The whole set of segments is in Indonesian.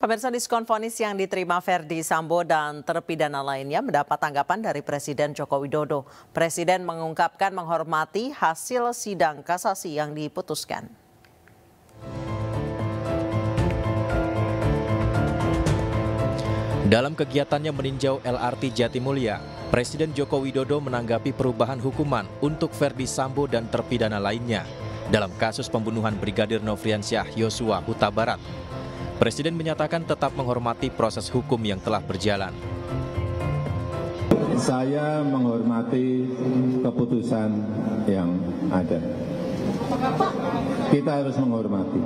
Pemirsa, diskon vonis yang diterima Ferdi Sambo dan terpidana lainnya mendapat tanggapan dari Presiden Joko Widodo. Presiden mengungkapkan menghormati hasil sidang kasasi yang diputuskan. Dalam kegiatannya meninjau LRT Jatimulya, Presiden Joko Widodo menanggapi perubahan hukuman untuk Ferdi Sambo dan terpidana lainnya dalam kasus pembunuhan Brigadir Nofriansyah Yosua Huta Barat. Presiden menyatakan tetap menghormati proses hukum yang telah berjalan. Saya menghormati keputusan yang ada. Kita harus menghormati.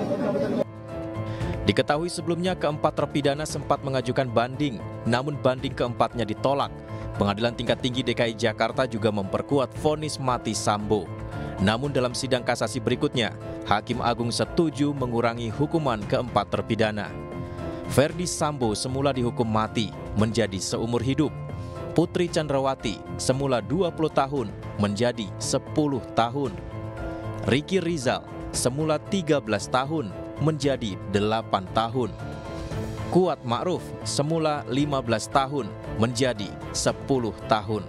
Diketahui sebelumnya keempat terpidana sempat mengajukan banding, namun banding keempatnya ditolak. Pengadilan Tingkat Tinggi DKI Jakarta juga memperkuat vonis mati Sambo. Namun dalam sidang kasasi berikutnya, Hakim Agung setuju mengurangi hukuman keempat terpidana. Ferdi Sambo semula dihukum mati menjadi seumur hidup. Putri Chandrawati semula 20 tahun menjadi 10 tahun. Ricky Rizal semula 13 tahun menjadi 8 tahun. Kuat Ma'ruf semula 15 tahun menjadi 10 tahun.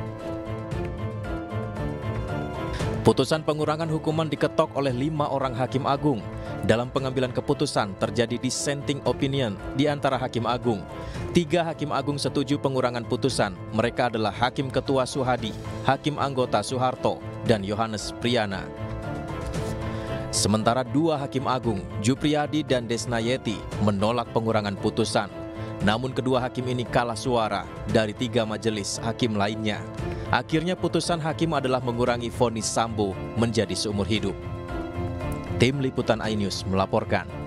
Putusan pengurangan hukuman diketok oleh 5 orang Hakim Agung. Dalam pengambilan keputusan terjadi dissenting opinion di antara Hakim Agung. 3 Hakim Agung setuju pengurangan putusan. Mereka adalah Hakim Ketua Suhadi, Hakim Anggota Soeharto, dan Yohanes Priyana. Sementara 2 Hakim Agung, Jupriyadi dan Desnayeti, menolak pengurangan putusan. Namun kedua hakim ini kalah suara dari 3 majelis hakim lainnya. Akhirnya putusan hakim adalah mengurangi vonis Sambo menjadi seumur hidup. Tim Liputan iNews melaporkan.